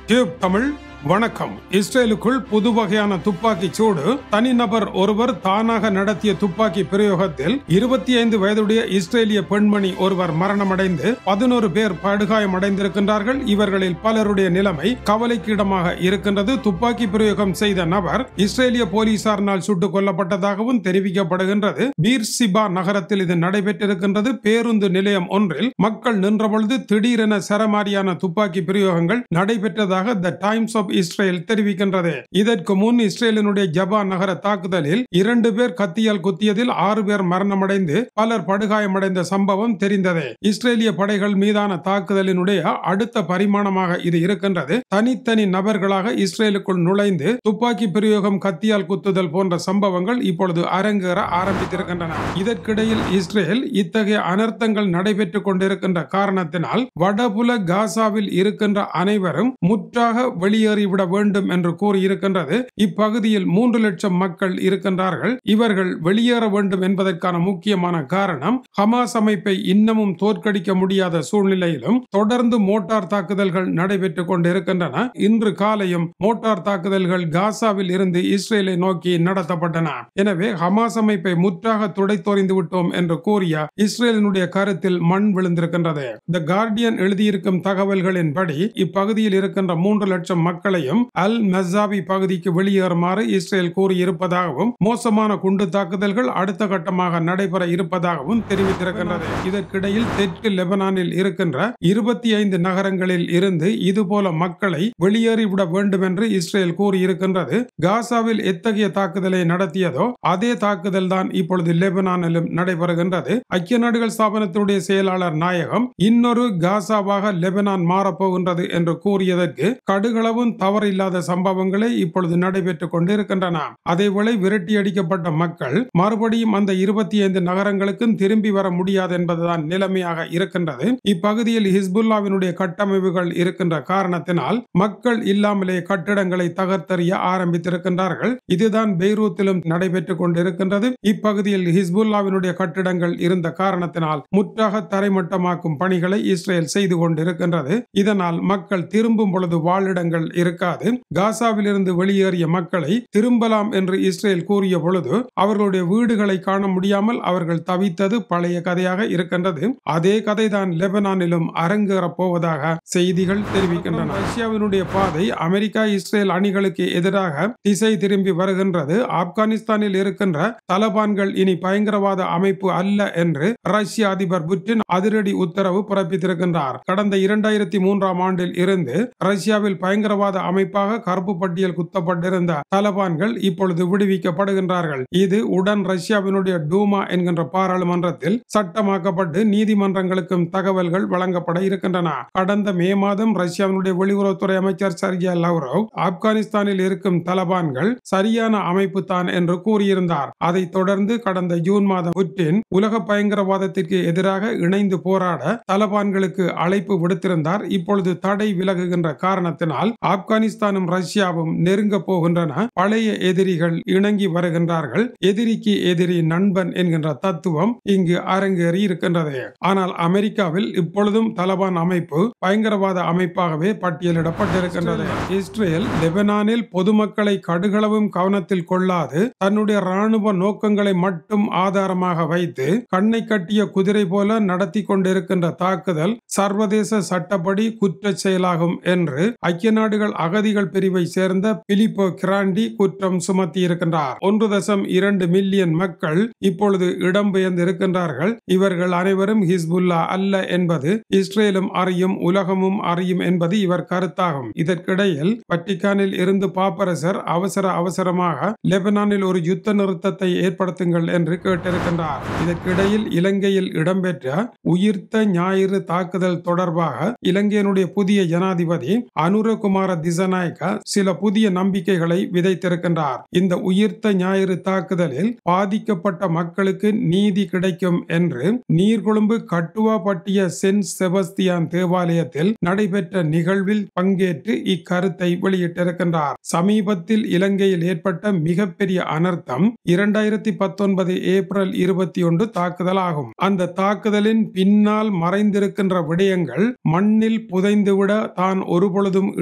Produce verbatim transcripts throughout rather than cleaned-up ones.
Tube Tamil வணக்கம். இஸ்ரேலுக்குள் புது வகையான துப்பாக்கி சூடு. தனிநபர் ஒருவர் தானாக நடத்திய துப்பாக்கி பிரயோகத்தில் இருபத்தி ஐந்து வயதுடைய இஸ்ரேலிய பெண்மணி ஒருவர் மரணமடைந்து பதினோரு பேர் படுகாயமடைந்திருக்கின்றார்கள். இவர்களில் பலருடைய நிலைமை கவலைக்கிடமாக இருக்கின்றது. துப்பாக்கி பிரயோகம் செய்த நபர் இஸ்ரேலிய போலீசாரினால் சுட்டுக் கொல்லப்பட்டதாகவும் தெரிவிக்கப்படுகின்றது. பீர்சிபா நகரத்தில் இது நடைபெற்றிருக்கின்றது. பேருந்து நிலையம் ஒன்றில் மக்கள் நின்றபொழுது திடீரென சரமாரியான துப்பாக்கி பிரயோகங்கள் நடைபெற்றதாக த டைம்ஸ் ஆஃப் இஸ்ரேல் தெரிவிக்கின்றது. இதற்கு முன் இஸ்ரேலினுடைய ஜபான் நகர தாக்குதலில் இரண்டு பேர் கத்தியால் குத்தியதில் ஆறு பேர் மரணமடைந்து பலர் படுகாயமடைந்த சம்பவம் தெரிந்தது. இஸ்ரேலிய படைகள் மீதான தாக்குதலினுடைய அடுத்த பரிமாணமாக இது இருக்கின்றது. தனித்தனி நபர்களாக இஸ்ரேலுக்குள் நுழைந்து துப்பாக்கி பிரயோகம், கத்தியால் குத்துதல் போன்ற சம்பவங்கள் இப்பொழுது அரங்கேற ஆரம்பித்திருக்கின்றன. இதற்கிடையில் இஸ்ரேல் இத்தகைய அனர்த்தங்கள் நடைபெற்றுக் கொண்டிருக்கின்ற காரணத்தினால் வடபுல காசாவில் இருக்கின்ற அனைவரும் முற்றாக வெளியேறி விட வேண்டும் என்று கூறியிருக்கின்றது. இப்பகுதியில் மூன்று லட்சம் மக்கள் இருக்கின்றார்கள். இவர்கள் வெளியேற வேண்டும் என்பதற்கான முக்கியமான காரணம் ஹமாஸ் அமைப்பை இன்னமும் தோற்கடிக்க முடியாத சூழ்நிலையிலும் தொடர்ந்து மோட்டார் தாக்குதல்கள் நடைபெற்றுக் கொண்டிருக்கின்றன. இன்று காலையும் மோட்டார் தாக்குதல்கள் காசாவில் இருந்து இஸ்ரேலை நோக்கி நடத்தப்பட்டன. எனவே ஹமாஸ் அமைப்பை முற்றாக துடைத்தொறிந்து விட்டோம் என்று கூறிய இஸ்ரேலினுடைய கருத்தில் மண் விழுந்திருக்கின்றது. தி கார்டியன் எழுதியிருக்கும் தகவல்களின்படி இப்பகுதியில் இருக்கின்ற மூன்று லட்சம் மக்களையும் அல் மஸாவி பகுதிக்கு வெளியேறுமாறு இஸ்ரேல் கூறியிருப்பதாகவும் மோசமான குண்டு தாக்குதல்கள் அடுத்த கட்டமாக நடைபெற இருப்பதாகவும் தெரிவித்திருக்கின்றது. இதற்கிடையில் தெற்கு லெபனானில் இருக்கின்ற இருபத்தி ஐந்து நகரங்களில் இருந்து இதுபோல மக்களை வெளியேறிவிட வேண்டும் என்று இஸ்ரேல் கூறியிருக்கின்றது. காசாவில் எத்தகைய தாக்குதலை நடத்தியதோ அதே தாக்குதல் தான் இப்பொழுது லெபனானிலும் நடைபெறுகின்றது. ஐக்கிய நாடுகள் ஸ்தாபனத்தினுடைய செயலாளர் நாயகம் இன்னொரு காசாவாக லெபனான் மாறப்போகின்றது என்று கூறியதற்கு கடுகளவும் தவறில்லாத சம்பவங்களே இப்பொழுது நடைபெற்றுக் கொண்டிருக்கின்றன. அதேவேளை விரட்டி அடிக்கப்பட்ட மக்கள் மறுபடியும் அந்த இருபத்தி ஐந்து நகரங்களுக்கும் திரும்பி வர முடியாது என்பதுதான் நிலைமையாக இருக்கின்றது. இப்பகுதியில் ஹிஸ்புல்லாவினுடைய கட்டமைப்புகள் இருக்கின்ற காரணத்தினால் மக்கள் இல்லாமலே கட்டிடங்களை தகர்த்தெறிய ஆரம்பித்திருக்கின்றார்கள். இதுதான் பெய்ரூத்திலும் நடைபெற்றுக் கொண்டிருக்கின்றது. இப்பகுதியில் ஹிஸ்புல்லாவினுடைய கட்டிடங்கள் இருந்த காரணத்தினால் முற்றாக தரைமட்டமாக்கும் பணிகளை இஸ்ரேல் செய்து கொண்டிருக்கின்றது. இதனால் மக்கள் திரும்பும் பொழுது வாழிடங்கள் இருக்காது. காசாவில் இருந்து வெளியேறிய மக்களை திரும்பலாம் என்று இஸ்ரேல் கூறிய பொழுது அவர்களுடைய வீடுகளை காண முடியாமல் அவர்கள் தவித்தது பழைய கதையாக இருக்கின்றது. அதே கதைதான் லெபனானிலும் அரங்கேறப் போவதாக செய்திகள் தெரிவிக்கின்றன. ரஷ்யாவினுடைய பாதை அமெரிக்கா இஸ்ரேல் அணிகளுக்கு எதிராக திசை திரும்பி வருகின்றது. ஆப்கானிஸ்தானில் இருக்கின்ற தலபான்கள் இனி பயங்கரவாத அமைப்பு அல்ல என்று ரஷ்ய அதிபர் புட்டின் அதிரடி உத்தரவு பிறப்பித்திருக்கின்றார். கடந்த இரண்டாயிரத்தி மூன்றாம் ஆண்டில் இருந்து ரஷ்யாவில் பயங்கரவாத அமைப்பாக கருப்பு பட்டியல் குத்தப்பட்டிருந்த தலபான்கள் இப்பொழுது விடுவிக்கப்படுகின்றார்கள். இது உடன் ரஷ்யாவினுடைய டூமா என்கின்ற பாராளுமன்றத்தில் சட்டமாக்கப்பட்டு நீதிமன்றங்களுக்கும் தகவல்கள் வழங்கப்பட இருக்கின்றன. கடந்த மே மாதம் ரஷ்யாவினுடைய வெளியுறவுத்துறை அமைச்சர் சர்ஜி லவ்ரோவ் ஆப்கானிஸ்தானில் இருக்கும் தலபான்கள் சரியான அமைப்பு தான் என்று கூறியிருந்தார். அதைத் தொடர்ந்து கடந்த ஜூன் மாதம் புட்டின் உலக பயங்கரவாதத்திற்கு எதிராக இணைந்து போராட தலபான்களுக்கு அழைப்பு விடுத்திருந்தார். இப்பொழுது தடை விலகுகின்ற காரணத்தினால் ஆப்கானிஸ்தானும் ரஷ்யாவும் நெருங்க போகின்றன. பழைய எதிரிகள் இணங்கி வருகின்றார்கள். எதிரிக்கு எதிரி நண்பன் என்கின்ற தத்துவம் இங்கு அரங்கேறி இருக்கின்றது. ஆனால் அமெரிக்காவில் இப்பொழுதும் தலபான் அமைப்பு பயங்கரவாத அமைப்பாகவே பட்டியலிடப்பட்டிருக்கின்றது. இஸ்ரேல் லெபனானில் பொதுமக்களை கடுகளவும் கவனத்தில் கொள்ளாது தன்னுடைய ராணுவ நோக்கங்களை மட்டும் ஆதாரமாக வைத்து கண்ணை கட்டிய குதிரை போல நடத்தி கொண்டிருக்கின்ற தாக்குதல் சர்வதேச சட்டப்படி குற்ற செயலாகும் என்று ஐக்கிய நாடுகள் அகதிகள் பிரிவை சேர்ந்த பிலிப்போ கிராண்டி குற்றம் சுமத்தி இருக்கின்றார். ஒன்று தசம் இரண்டு மில்லியன் மக்கள் இப்பொழுது இடம்பெயர்ந்து இருக்கின்றார்கள். இவர்கள் அனைவரும் ஹிஸ்புல்லா அல்ல என்பது இஸ்ரேலும் அறியும், உலகமும் அறியும் என்பது இவர் கருத்தாகும். இதற்கிடையில் வட்டிக்கானில் இருந்து பாப்பரசர் அவசர அவசரமாக லெபனானில் ஒரு யுத்த நிறுத்தத்தை ஏற்படுத்துங்கள் என்று கேட்டிருக்கின்றார். இதற்கிடையில் இலங்கையில் இடம்பெற்ற உயிர்த்த ஞாயிறு தாக்குதல் தொடர்பாக இலங்கையினுடைய புதிய ஜனாதிபதி அனுரகுமார திசநாயக்க சில புதிய நம்பிக்கைகளை விதைத்திருக்கின்றார். இந்த உயிர்த்த ஞாயிறு தாக்குதலில் பாதிக்கப்பட்ட மக்களுக்கு நீதி கிடைக்கும் என்று நீர்கொழும்பு கட்டுவாப்பட்டிய சென்ட் செபஸ்தியான் தேவாலயத்தில் நடைபெற்ற நிகழ்வில் பங்கேற்று இக்கருத்தை வெளியிட்டிருக்கின்றார். சமீபத்தில் இலங்கையில் ஏற்பட்ட மிகப்பெரிய அனர்த்தம் இரண்டாயிரத்தி பத்தொன்பது ஏப்ரல் இருபத்தி ஒன்று தாக்குதல் ஆகும். அந்த தாக்குதலின் பின்னால் மறைந்திருக்கின்ற விடயங்கள் மண்ணில் புதைந்துவிட தான் ஒருபொழுதும் இடமளிக்க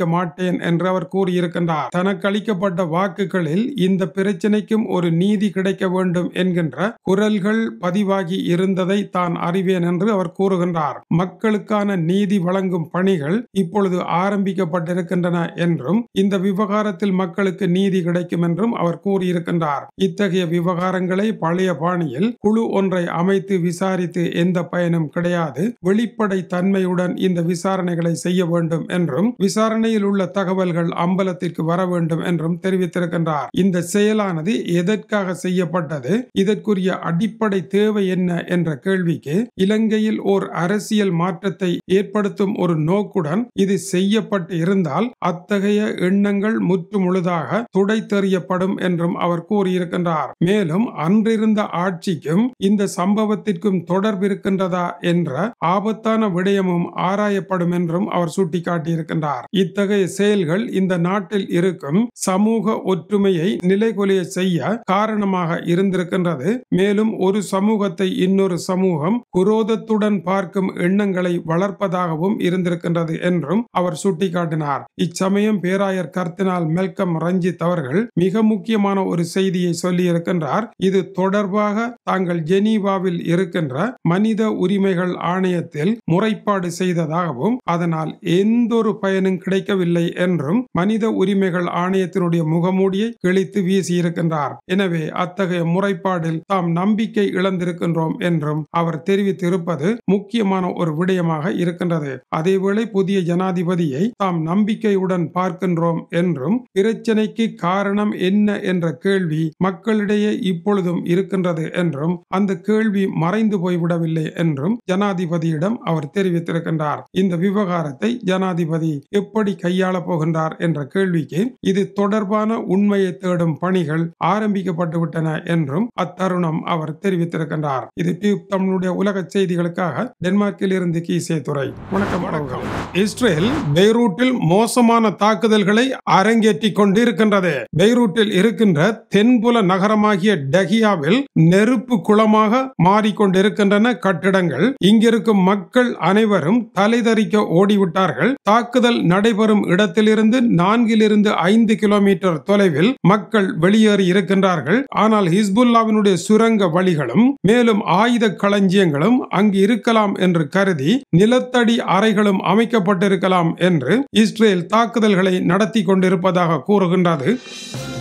மாட்டேன் என்று அவர் கூறியிருக்கின்றார். தனக்கு அளிக்கப்பட்ட வாக்குகளில் இந்த பிரச்சனைக்கும் ஒரு நீதி கிடைக்க வேண்டும் என்கின்ற குரல்கள் பதிவாகி இருந்ததை தான் அறிவேன் என்று அவர் கூறுகின்றார். மக்களுக்கான நீதி வழங்கும் பணிகள் இப்பொழுது ஆரம்பிக்கப்பட்டிருக்கின்றன என்றும் இந்த விவகாரத்தில் மக்களுக்கு நீதி கிடைக்கும் என்றும் அவர் கூறியிருக்கின்றார். இத்தகைய விவகாரங்களை பழைய பாணியில் குழு ஒன்றை அமைத்து விசாரித்து எந்த பயனும் கிடையாது. வெளிப்படை தன்மையுடன் இந்த விசாரணைகளை செய்ய வேண்டும் என்றும் விசாரணையில் உள்ள தகவல்கள் அம்பலத்திற்கு வர வேண்டும் என்றும் தெரிவித்திருக்கின்றார். இந்த செயலானது எதற்காக செய்யப்பட்டது, இதற்குரிய அடிப்படை தேவை என்ன என்ற கேள்விக்கு இலங்கையில் ஓர் அரசியல் மாற்றத்தை ஏற்படுத்தும் ஒரு நோக்குடன் இது செய்யப்பட்டு இருந்தால் அத்தகைய எண்ணங்கள் முற்று முழுதாக துடைத்தெறியப்படும் என்றும் அவர் கூறியிருக்கின்றார். மேலும் அன்றிருந்த ஆட்சிக்கும் இந்த சம்பவத்திற்கும் தொடர்பு இருக்கின்றதா என்ற ஆபத்தான விடயமும் ஆராயப்படும் என்றும் அவர் சுட்டிக்காட்டியிருக்கின்றார். இத்தகைய செயல்கள் இந்த நாட்டில் இருக்கும் சமூக ஒற்றுமையை நிலைகுலைய செய்ய காரணமாக இருந்திருக்கின்றது. மேலும் ஒரு சமூகத்தை இன்னொரு சமூகம் குரோதத்துடன் பார்க்கும் எண்ணங்களை வளர்ப்பதாகவும் இருந்திருக்கின்றது என்றும் அவர் சுட்டிக்காட்டினார். இச்சமயம் பேராயர் கர்தினால் மெல்கம் ரஞ்சித் அவர்கள் மிக முக்கியமான ஒரு செய்தியை சொல்லி இருக்கின்றார். இது தொடர்பாக தாங்கள் ஜெனீவாவில் இருக்கின்ற மனித உரிமைகள் ஆணையத்தில் முறைப்பாடு செய்ததாகவும் அதனால் எந்த ஒரு பயனும் கிடைக்கவில்லை என்றும் மனித உரிமைகள் ஆணையத்தினுடைய முகமூடியை கிழித்து வீசியிருக்கின்றார். எனவே அத்தகைய முறைப்பாடில் தாம் நம்பிக்கை இழந்திருக்கின்றோம் என்றும் அவர் தெரிவித்திருப்பது முக்கியமான ஒரு விடயமாக இருக்கின்றது. அதேவேளை புதிய ஜனாதிபதியை தாம் நம்பிக்கையுடன் பார்க்கின்றோம் என்றும் பிரச்சனைக்கு காரணம் என்ன என்ற கேள்வி மக்களிடையே இப்பொழுதும் இருக்கின்றது என்றும் அந்த கேள்வி மறைந்து போய்விடவில்லை என்றும் ஜனாதிபதியிடம் அவர் தெரிவித்திருக்கின்றார். இந்த விவகாரத்தை ஜனாதிபதி எப்படி கையாள போகின்றார் என்ற கேள்விக்கு இது தொடர்பான உண்மையை தேடும் பணிகள் ஆரம்பிக்கப்பட்டு விட்டன என்றும் அத்தருணம் அவர் தெரிவித்திருக்கின்றார். இது டியூப் தமிழுடைய உலக செய்திகளுக்காக டென்மார்க்கில் இருந்து கீசே துறை. வணக்கம் வணக்கம். இஸ்ரேல் பெய்ரூட்டில் மோசமான தாக்குதல்களை அரங்கேற்றி கொண்டிருக்கின்றது. பெய்ரூட்டில் இருக்கின்ற தென்புல நகரமாகிய டகியாவில் நெருப்பு குளமாக மாறிக்கொண்டிருக்கின்றன கட்டிடங்கள். இங்கிருக்கும் மக்கள் அனைவரும் தலைதறிக்க ஓடிவிட்டார்கள். தாக்குதல் நடைபெறும் இடத்திலிருந்து நான்கிலிருந்து ஐந்து கிலோமீட்டர் தொலைவில் மக்கள் வெளியேறி இருக்கின்றார்கள். ஆனால் ஹிஸ்புல்லாவினுடைய சுரங்க வழிகளும் மேலும் ஆயுத களஞ்சியங்களும் அங்கு இருக்கலாம் என்று கருதி நிலத்தடி அறைகளும் அமைக்கப்பட்டிருக்கலாம் என்று இஸ்ரேல் தாக்குதல்களை நடத்தி கொண்டிருப்பதாக கூறுகின்றது.